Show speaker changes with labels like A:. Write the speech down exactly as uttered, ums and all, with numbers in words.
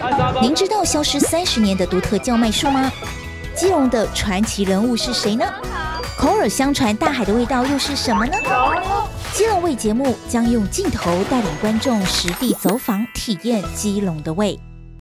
A: 您知道消失三十年的独特叫卖术吗？基隆的传奇人物是谁呢？口耳相传大海的味道又是什么呢？基隆味节目将用镜头带领观众实地走访，体验基隆的味。